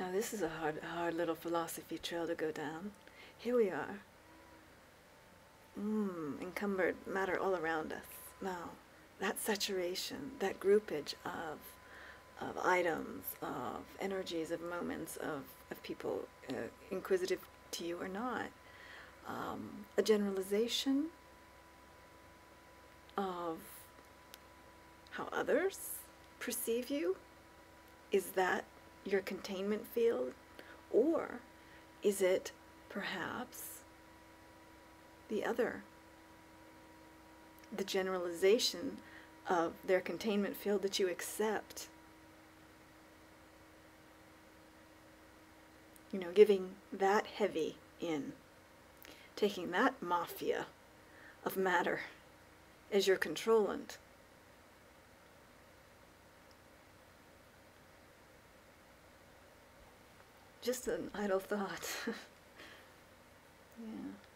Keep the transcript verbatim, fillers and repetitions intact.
Now this is a hard, hard little philosophy trail to go down. Here we are. Mm, encumbered matter all around us. Now, that saturation, that groupage of of items, of energies, of moments, of, of people, uh, inquisitive to you or not, um, a generalization of how others perceive you? Is that your containment field? Or is it perhaps the other, the generalization of their containment field that you accept? You know, giving that heavy in, taking that mafia of matter as your controllant. Just an idle thought. Yeah.